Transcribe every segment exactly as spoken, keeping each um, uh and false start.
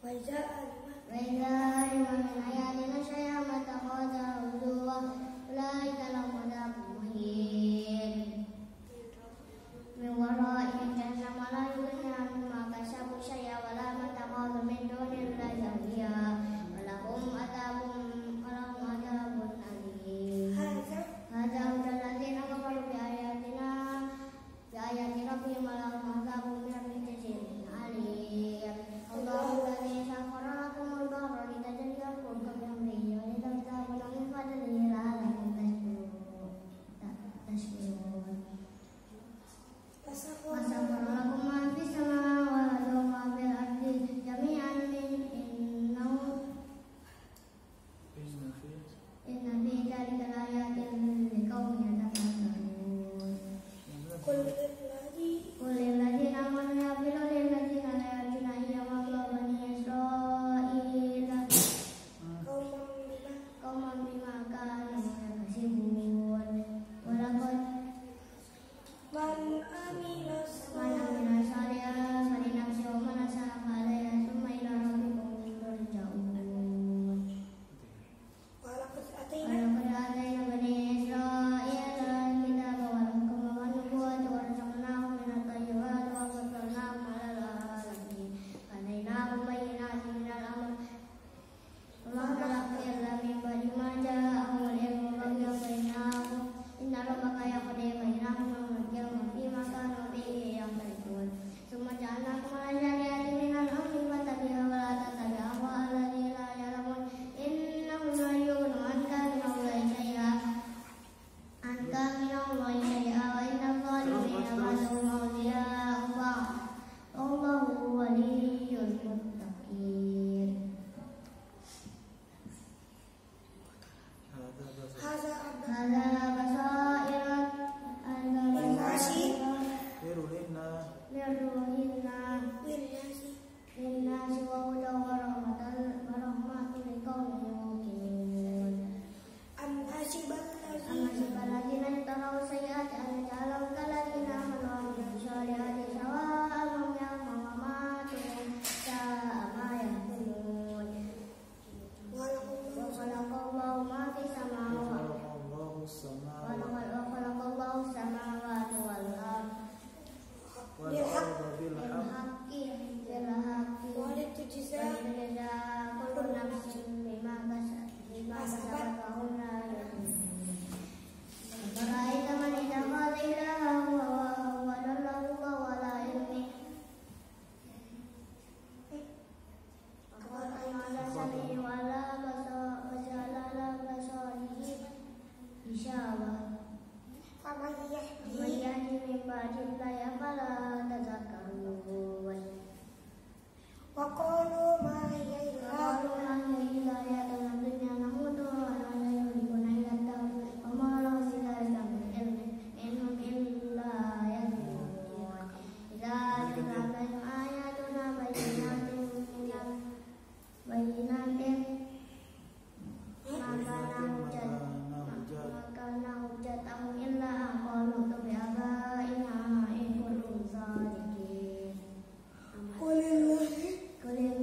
وإذا علم من آياتنا شيئا ما اتخذه هزوا أولئك لهم عذاب مهين من ورائهم جهنم ولا يغني عنهم ما كسبوا شيئا ولا ما اتخذوا من دون الله أولياء ولهم عذاب ولهم عذاب أليم هذا هدى الذين كفروا بآياتنا بآيات ربهم ولهم عذاب من رجز عليم الله الذي سخر لكم البحر لتجري الفلك بأمره ولتبتغوا من فضله لعلكم تشكرون وسخر لكم ما في السماوات وما في الأرض جميعا إنه إن في ذلك لآيات لقوم يتفكرون قل للذين آمنوا يغفروا للذين لا يرجون أيام الله بني إسرائيل قوما بما كانوا يكسبون ولقد من عمل صالحا فلنفسه ومن أساء فعليها ثم إلى ربكم ترجعون ولقد آتينا بني إسرائيل الكتاب والحكم والنبوة ورزقناهم من الطيبات وفضلناهم على العالمين وآتيناهم بينات من الأمر وما اختلفوا إلا من بعد ما جاءهم العلم بغيا بينهم إن ربك يقضي بينهم يوم فيما كانوا به يختلفون ثم جعلناكم على شريعة من الأمر فاتبعوها ولا تتبعوا أهواء الذين لا يعلمون إنهم لا يغنون عنك من الله شيئا عنك من الله شيئا وإن الظالمين بعضهم أولياء بعض والله ولي المتقين هذا بصائر للناس وهدى ورحمة لقوم يوقنون أم حسب الذين اجترحوا السيئات أن نجعلهم كالذين آمنوا وعملوا الصالحات سواء محياهم ومماتهم ساء ما يحكمون وخلق الله ما في السماوات وخلق الله السماوات والأرض بالحق بالحق ولتجزى كل نفس بما كسبت وهم لا يظلمون أفرأيت من اتخذ إلهه هواه وضله الله على علم وختم على سمعه وعلى بصره غشاوة فمن يهدي من بعد الله أفلا تذكرون وقالوا ما هي إلا حياتنا الدنيا نموت ونحيا يهلكنا إلا الدهر وما لهم بذلك من علم إن هم إلا يظنون إذا تتلى عليهم آياتنا بينات ما كان حجتهم إلا أن قالوا بآبائنا إن كنتم صادقين قل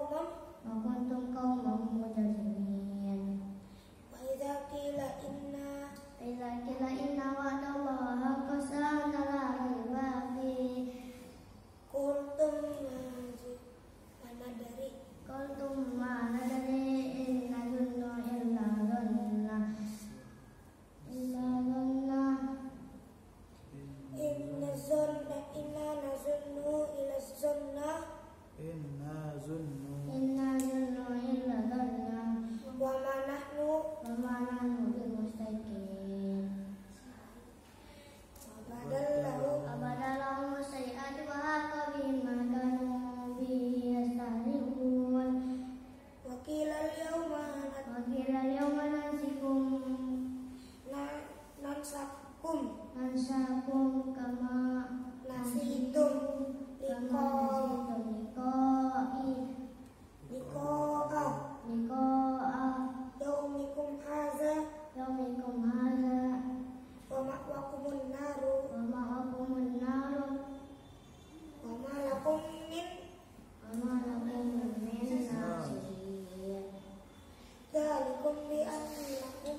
qauman wa kuntum qauman mujrimin. wa idza qila inna Wa idza qila inna wa'dallahi haqqun la raiba fihi qultum ma nadri qultum ma nadri in nadunnu illa dhanna illa dhanna inna zanna inna nazunnu ila zanna inna zunnu inna dhannu illa dhanna wa ma nahnu wa ma nahnu bimustaqim. badallahu Abadalahum sayyi'ati wa haqa bihim ma kanu bihi yastahzi'un. wa qila al-yawma Wa qila al-yawma nansikum nansakum nansakum kama nasitum kama liqa nasitum liqa'i liqa'a liqa'a yaumikum hadza yaumikum hadza wa ma'wakumun naru wa ma'akumun naru wa ma lakum min wa ma lakum min nasirin. dzalikum bi annakum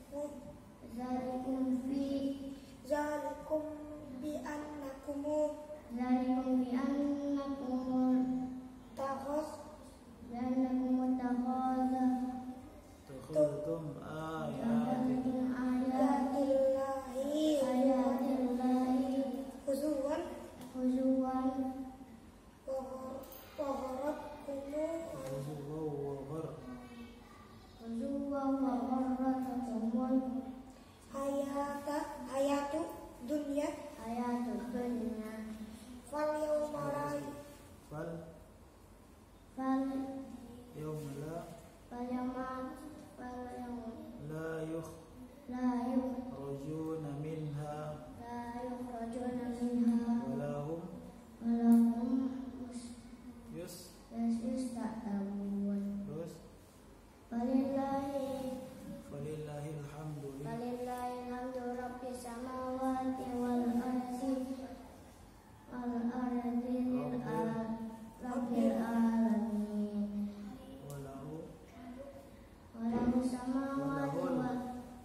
Zalikum fi dzalikum bi annakum zalikum bi annakum takhas bi annakum takhadha takhadtum ayati ayatin ayati ayatillahi ayatillahi huzuwan huzuwan wa gharatkum wa ghar huzuwan wa gharratakumul hayata hayatu dunya hayatud dunya fal yawma la fal fal yawma la fal yawma fal yawma la la yukh yukhrajuna minha la yukhrajuna minha wa lahum wa lahum yus yusta'tabun. terus Walillahi falillahil hamdu Walillahi alhamdu rabbis samawati wal ardi wal ardi lil rabbil alamin. walahu Walahu samawati wal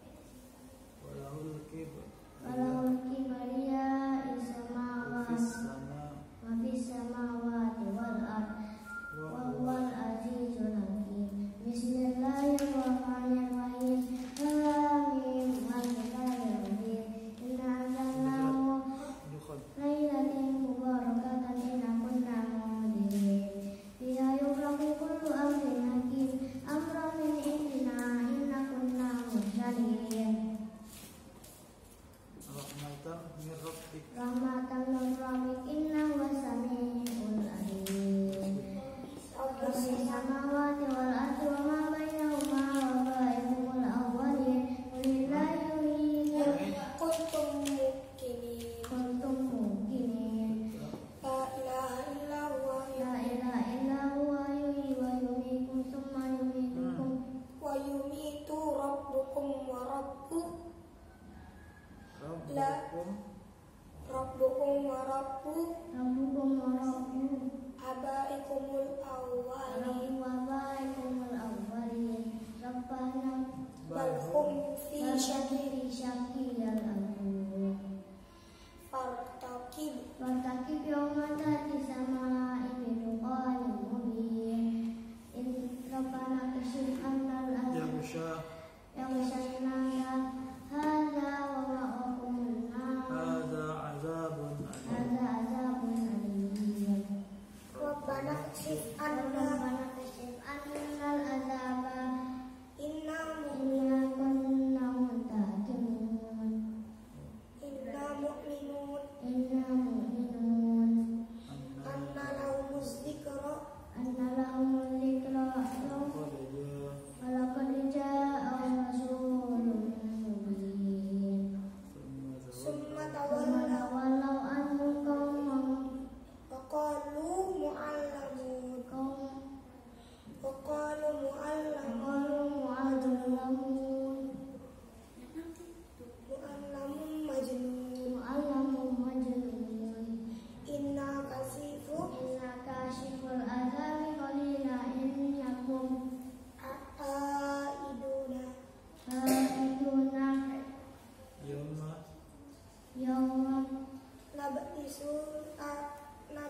walahul kibr walahul kibriya is samawati fis sama wa fis samawati wal ardi wa huwal azizul hakim. Bismillahirrahmanirrahim. Hamim wal kitabil mubin. Inna anzalnahu dukhul lailatin mubarakatan inna kunna munzirin. Fiha yufraqu kullu amrin hakim. Amran min indina inna kunna mursalin. rahmatan min rabbik Rahmatan min rabbik innahu was-sami'ul alim. Rabbis samawati wal ardi wa ma bainahuma wa bainal awwalin. Walillahi yuhyi kuntum mukminin kuntum mukminin. la ilaha illa huwa La ilaha illa huwa yuhyi wa yumiitu tsumma yumitukum wa yumitu rabbukum wa rabbu rabbukum rabbukum wa rabbu rabbukum wa rabbu abaikumul awwalin wa baikumul awwalin. Rabbana bal hum fi fi syakin syakil alim. fartaqib Wartakib yawma tati sama ini duqanin mubin. In Rabbana kashif annal azab yaghsha yang syai'naka hadha wa ma'akumun nar hadza azabun alim hadha azabun alim. rabbana kshif anna Rabbana kashif annal azaba inna inna kunna muntakimun inna mu'minun inna mu'minun anna lahumuz dzikra anna lahumul dhikra qad jaa walaqad ja'ahum rasulun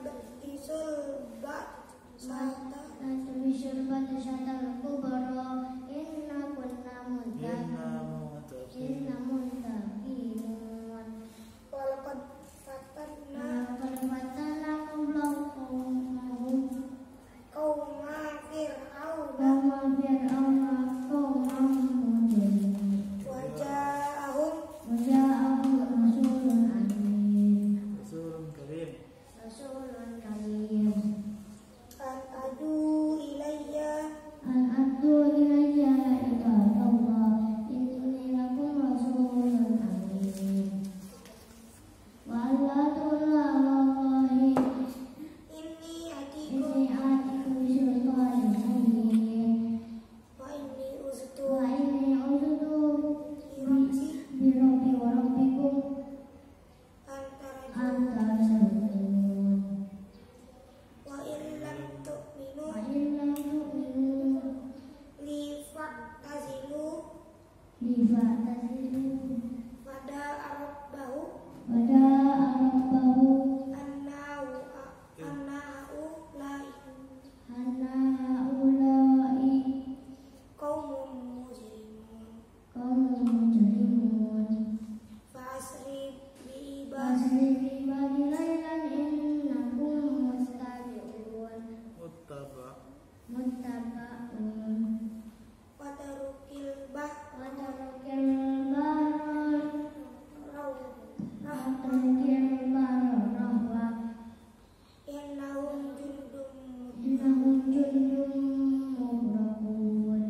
tadrisul ba'sata Tadrisul ba'satal kubra inna kunna muntaqin inna muntaqin walaqad fatanna Laqad fatanna qablahum qauma fir'auna qauma fir'auna qauma mujrimin wa ja'ahum wa ja'ahum rasulun amin Rasulun karim. rasulun karim an adu ilayya an addu ilayya ya ibadallah inni lakum rasulun amin wa alla tu'lallahi inni atikum inni atikum bisultanin mubin wa inni uztu wa inni uzudu birabbi bi rabbi wa rabbikum antara antara sayyidun wa illam tu'minu wa illam tu'minu li fa'tazilu li fa'tazilu pada rabbahu pada rabbahu annahu annahu la anna haula'i qaumun mujrimun qaumun mujrimun fa'asri bi ibadi fasri bi ibadi laylan innakum muttabi'un Muttaba. muttaba'un wa tarukil bah wa tarukil baral raw wa tarukil baral rahwa innahum jundum innahum jundum mughraqun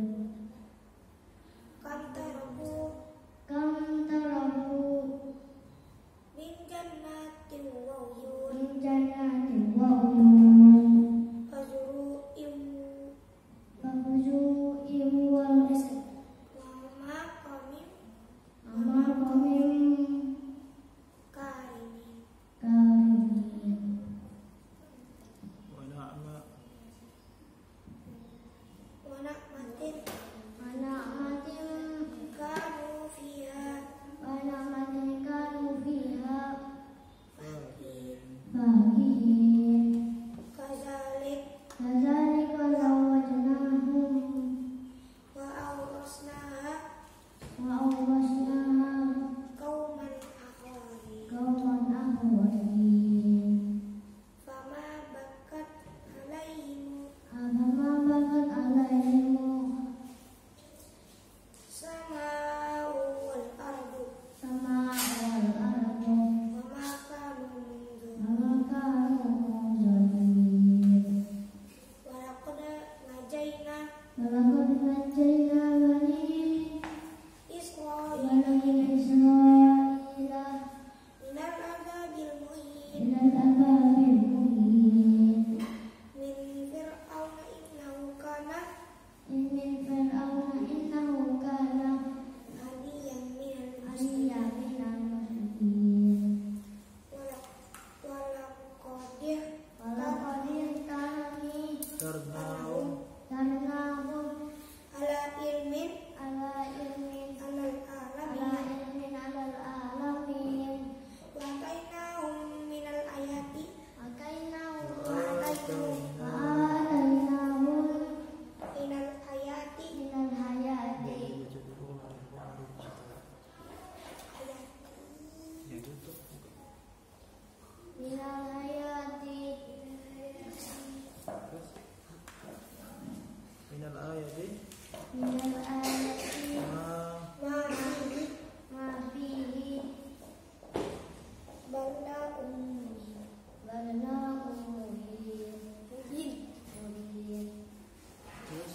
kam taraku kam taraku min jannatin wa uyun min jannatin wa uyun fazuru im fakhudhu wal wa maqamin amal qawmin karimin karimin Wa na'ma. wa na'matin wa na'matin kanu fiha wa na'matin kanu fiha Fahin. fakihin kazalik kadzalika zawwajnahum wa awrasnaha wa awrasnaha qauman akharin qauman akharin fama bakat alaihim afama bakat alaihim sama'u wal ardu sama wal ardu wa ma kanu munzir wa kanu munzirin wa laqad najayna walaqad najjayna bani Israila bani Israila minal adzabil muhin ila al-ababil muhin min fir'auna innahu kana min fir'auna innahu kana aliyan minal aliyan muslimin minal muslimin wa laqad walaqad ihtarni Tarnahum. tarnahum ala ilmin ala ilmin alal ala alamin ilmin alal alamin wa atainahum minal ayati akainahum Atainahum. alainahum minal ayati minal hayati Ya tutup. minal hayati Terus. Minal ayati. minal ayati Ma. ma fihi ma fihi bala ummi balagh mubin mubin mubin Terus.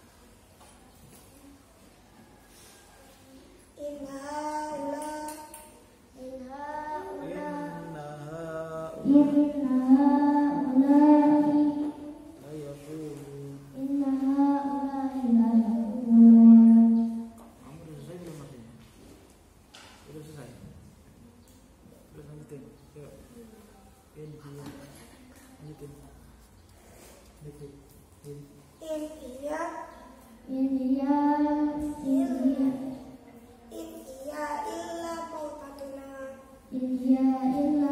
in haula in haula Innaha. inna haula'i La yaqulun. inna haula'i la yaqulun Kamu udah selesai belum artinya? Udah selesai. Terus lanjutin. Yuk. In dia. Lanjutin. Lanjutin. In. in iya in hiya in hiya in iya illa qawtatuna in hiya illa